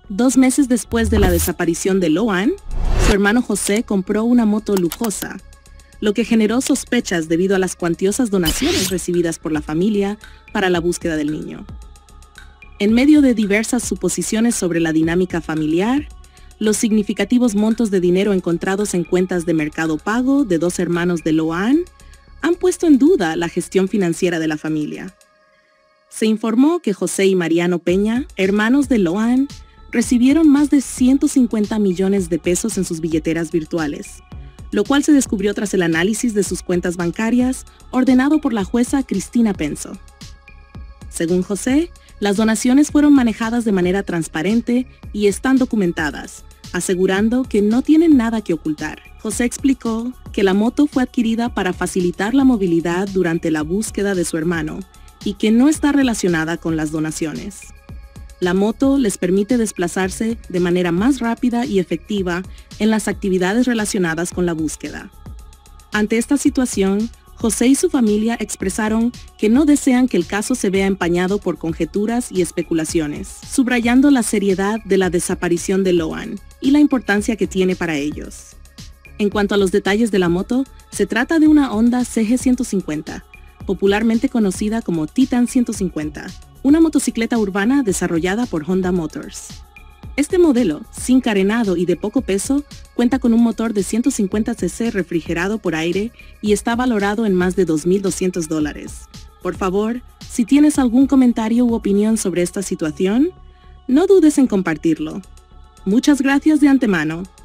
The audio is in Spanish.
2 meses después de la desaparición de Loan, su hermano José compró una moto lujosa, lo que generó sospechas debido a las cuantiosas donaciones recibidas por la familia para la búsqueda del niño. En medio de diversas suposiciones sobre la dinámica familiar, los significativos montos de dinero encontrados en cuentas de Mercado Pago de 2 hermanos de Loan han puesto en duda la gestión financiera de la familia. Se informó que José y Mariano Peña, hermanos de Loan, recibieron más de 150 millones de pesos en sus billeteras virtuales, lo cual se descubrió tras el análisis de sus cuentas bancarias ordenado por la jueza Cristina Penso. Según José, las donaciones fueron manejadas de manera transparente y están documentadas, asegurando que no tienen nada que ocultar. José explicó que la moto fue adquirida para facilitar la movilidad durante la búsqueda de su hermano y que no está relacionada con las donaciones. La moto les permite desplazarse de manera más rápida y efectiva en las actividades relacionadas con la búsqueda. Ante esta situación, José y su familia expresaron que no desean que el caso se vea empañado por conjeturas y especulaciones, subrayando la seriedad de la desaparición de Loan y la importancia que tiene para ellos. En cuanto a los detalles de la moto, se trata de una Honda CG150, popularmente conocida como Titan 150, una motocicleta urbana desarrollada por Honda Motors. Este modelo, sin carenado y de poco peso, cuenta con un motor de 150 cc refrigerado por aire y está valorado en más de $2,200. Por favor, si tienes algún comentario u opinión sobre esta situación, no dudes en compartirlo. Muchas gracias de antemano.